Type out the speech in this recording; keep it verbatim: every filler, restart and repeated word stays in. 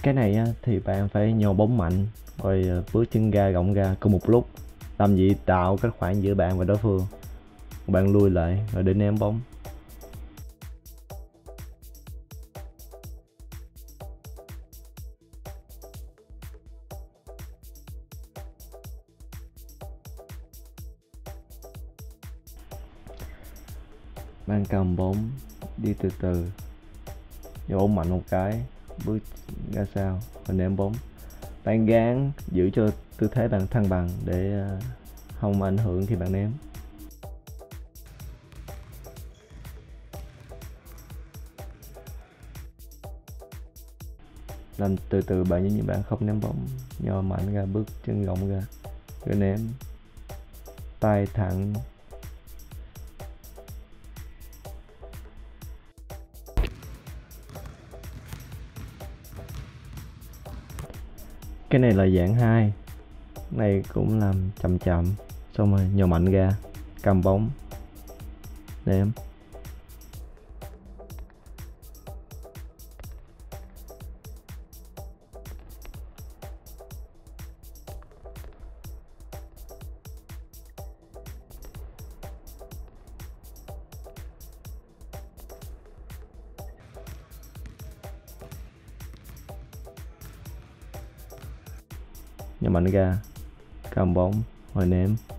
Cái này á, thì bạn phải nhô bóng mạnh rồi ờ, bước chân ra gọng ra cùng một lúc, làm gì tạo cái khoảng giữa bạn và đối phương. Bạn lui lại rồi để ném bóng. Bạn cầm bóng, đi từ từ, nhô bóng mạnh một cái, bước ra sau và ném bóng. Bạn gắng giữ cho tư thế bạn thăng bằng để ờ, không ảnh hưởng khi bạn ném. Làm từ từ bạn như bạn không ném bóng, nhô mạnh ra, bước chân rộng ra rồi ném. Tay thẳng. Cái này là dạng hai, này cũng làm chậm chậm, xong rồi nhô mạnh ra, cầm bóng, ném. Nhô mạnh ra, cầm bóng, rồi ném.